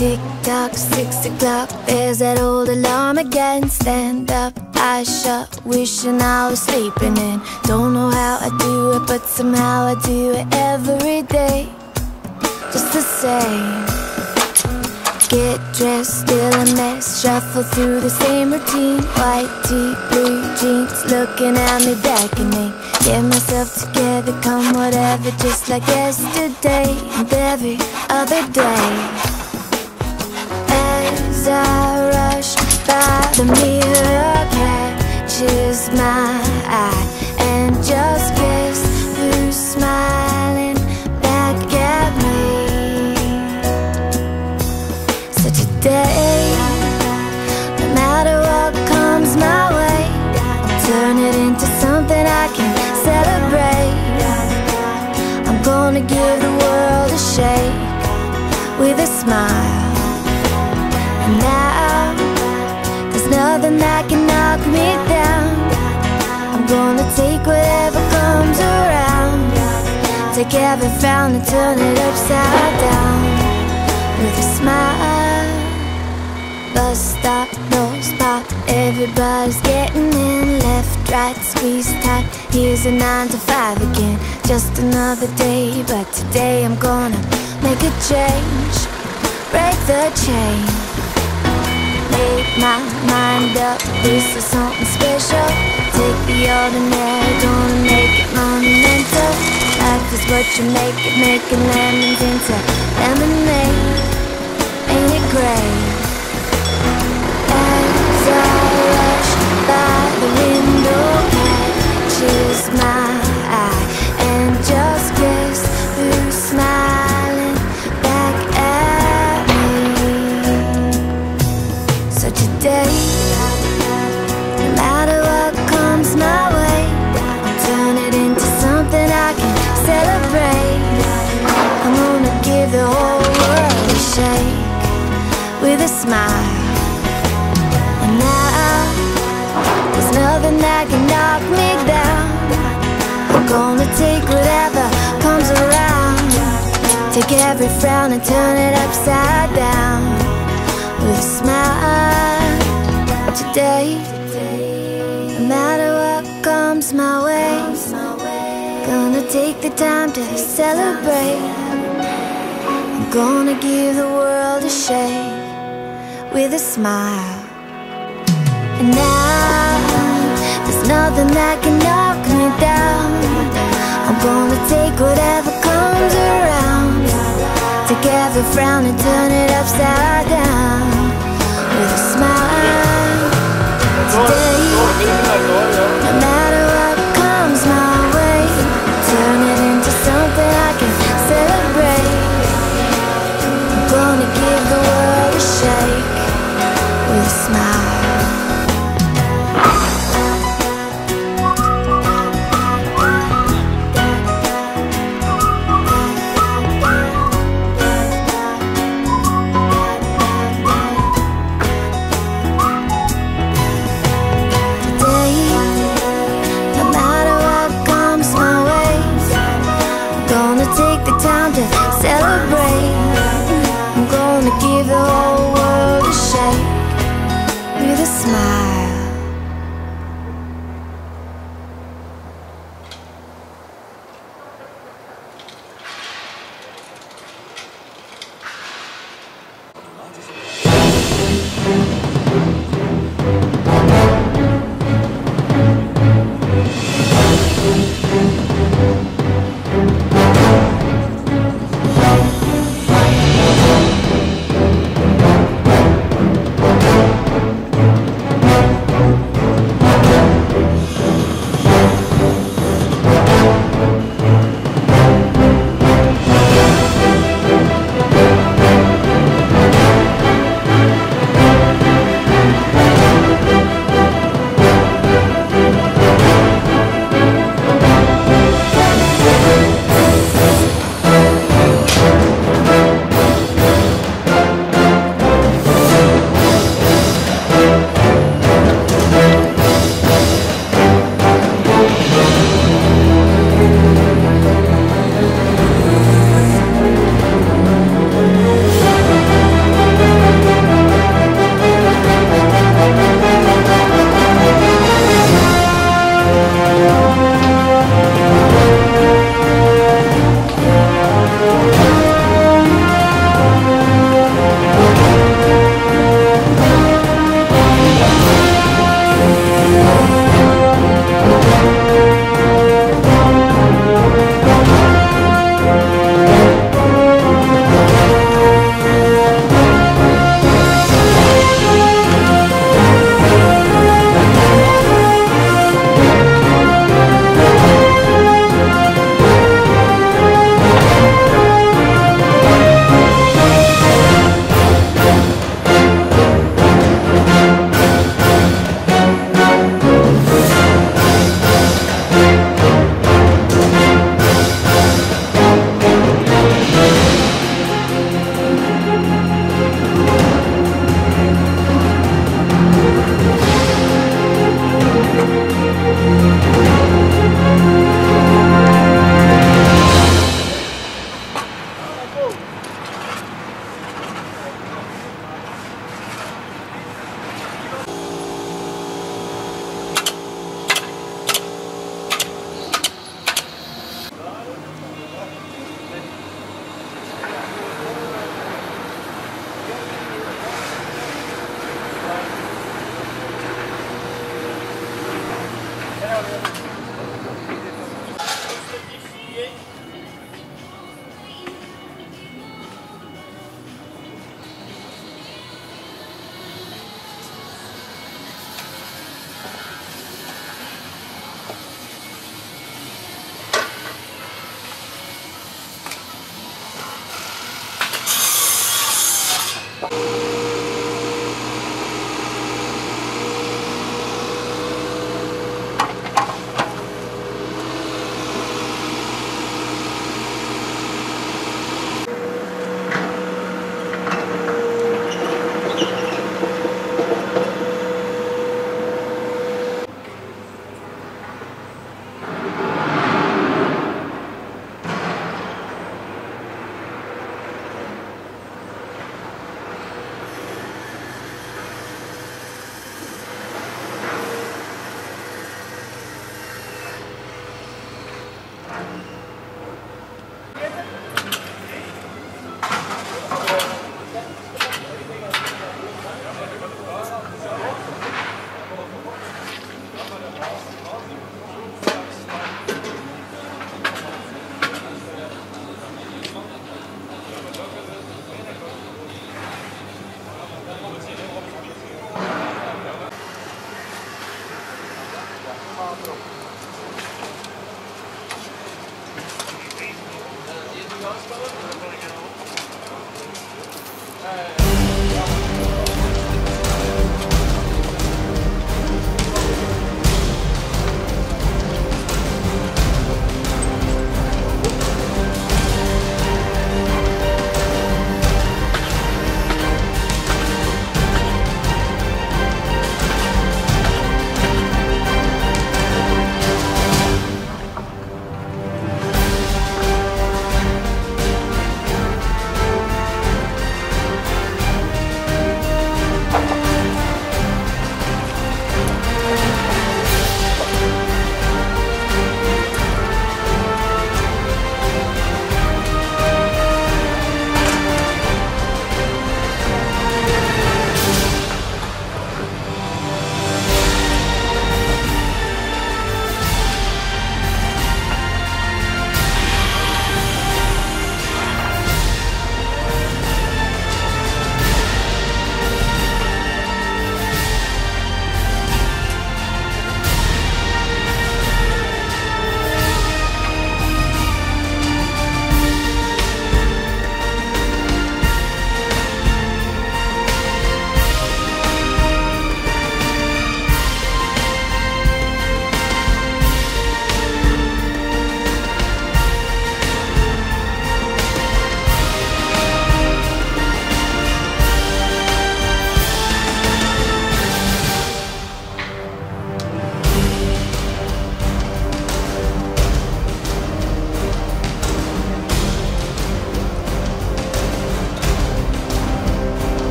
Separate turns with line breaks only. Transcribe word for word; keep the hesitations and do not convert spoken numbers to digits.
Tick tock, six o'clock, there's that old alarm again. Stand up, eyes shut, wishing I was sleeping in. Don't know how I do it, but somehow I do it every day. Just the same. Get dressed, still a mess, shuffle through the same routine. White tee, blue jeans, looking at me beckoning. Get myself together, come whatever, just like yesterday and every other day. As I rush by, the mirror catches my eye and just guess who's smiling back at me. So today, no matter what comes my way, I'll turn it into something I can celebrate. I'm gonna give the world a shake with a smile. And now, there's nothing that can knock me down. I'm gonna take whatever comes around. Take every frown and turn it upside down with a smile. Bus stop, nose pop, everybody's getting in. Left, right, squeeze tight, here's a nine to five again. Just another day, but today I'm gonna make a change. Break the chain. Make my mind up, this is something special. Take the ordinary, gonna make it monumental. Life is what you make it, making lemons into lemonade. Ain't it great? As I rush by, the window catches my eye and just guess who's smiling back at me. So today, no matter what comes my way, I'll turn it into something I can celebrate. I'm gonna give the whole world a shake with a smile. And now, there's nothing that can knock me down. I'm gonna take whatever comes around. Take every frown and turn it upside down with a smile. Today, no matter what comes my way, gonna take the time to celebrate. I'm gonna give the world a shake with a smile. And now, there's nothing that can knock me down. I'm gonna take whatever comes around. Take every frown and turn it upside down with a smile. Today,